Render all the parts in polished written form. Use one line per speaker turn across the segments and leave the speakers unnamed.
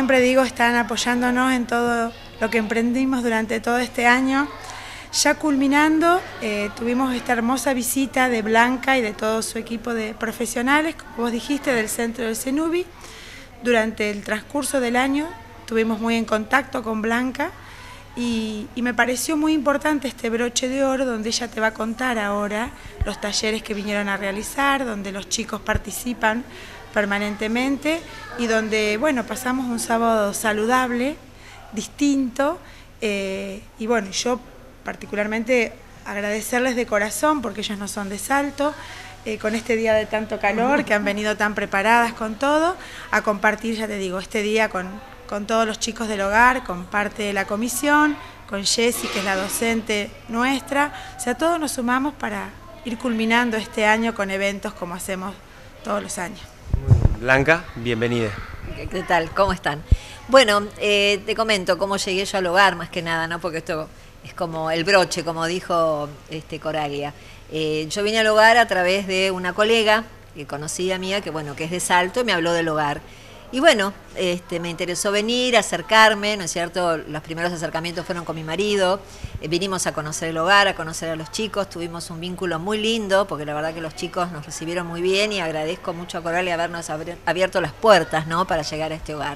siempre digo, están apoyándonos en todo lo que emprendimos durante todo este año. Ya culminando, tuvimos esta hermosa visita de Blanca y de todo su equipo de profesionales, como vos dijiste, del centro del CENUBI. Durante el transcurso del año estuvimos muy en contacto con Blanca y me pareció muy importante este broche de oro donde ella te va a contar ahora los talleres que vinieron a realizar, donde los chicos participan permanentemente y donde, bueno, pasamos un sábado saludable, distinto, y bueno, yo particularmente agradecerles de corazón porque ellos no son de Salto, con este día de tanto calor, que han venido tan preparadas con todo, a compartir, ya te digo, este día con todos los chicos del hogar, con parte de la comisión, con Jessy, que es la docente nuestra, o sea, todos nos sumamos para ir culminando este año con eventos como hacemos todos los años.
Blanca, bienvenida.
¿Qué tal? ¿Cómo están? Bueno, te comento cómo llegué yo al hogar, más que nada, ¿no? Porque esto es como el broche, como dijo Coralia. Yo vine al hogar a través de una colega que conocía mía, que bueno, que es de Salto, y me habló del hogar. Y bueno, me interesó venir, acercarme, ¿no es cierto? Los primeros acercamientos fueron con mi marido, vinimos a conocer el hogar, a conocer a los chicos, tuvimos un vínculo muy lindo, porque la verdad que los chicos nos recibieron muy bien y agradezco mucho a Coralia habernos abierto las puertas, ¿no? Para llegar a este hogar.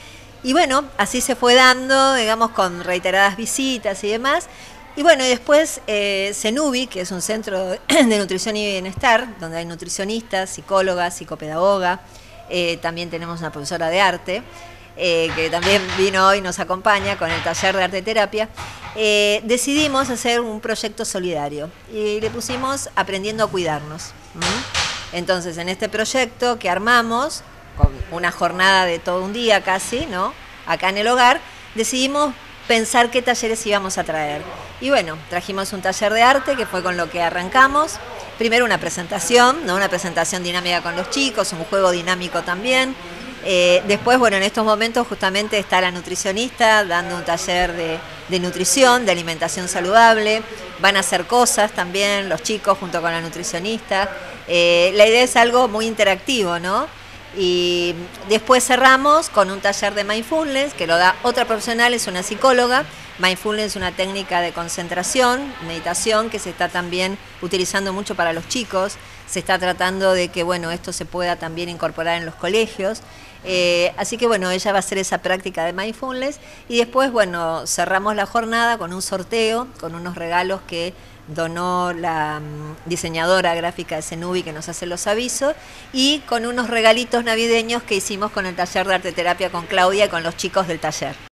Y bueno, así se fue dando, digamos, con reiteradas visitas y demás. Y bueno, y después CENUBI, que es un centro de nutrición y bienestar, donde hay nutricionistas, psicólogas, psicopedagoga. También tenemos una profesora de arte, que también vino hoy y nos acompaña con el taller de arte terapia. Decidimos hacer un proyecto solidario y le pusimos Aprendiendo a Cuidarnos. Entonces, en este proyecto que armamos, con una jornada de todo un día casi, ¿no? Acá en el hogar, decidimos pensar qué talleres íbamos a traer. Y bueno, trajimos un taller de arte, que fue con lo que arrancamos. Primero una presentación, ¿no? Una presentación dinámica con los chicos, un juego dinámico también. Después, bueno, en estos momentos justamente está la nutricionista dando un taller de nutrición, de alimentación saludable. Van a hacer cosas también los chicos junto con la nutricionista. La idea es algo muy interactivo, ¿no? Y después cerramos con un taller de mindfulness, que lo da otra profesional, es una psicóloga. Mindfulness es una técnica de concentración, meditación, que se está también utilizando mucho para los chicos. Se está tratando de que, bueno, esto se pueda también incorporar en los colegios. Así que, bueno, ella va a hacer esa práctica de mindfulness. Y después, bueno, cerramos la jornada con un sorteo, con unos regalos que donó la diseñadora gráfica de CENUBI, que nos hace los avisos, y con unos regalitos navideños que hicimos con el taller de arte terapia con Claudia y con los chicos del taller.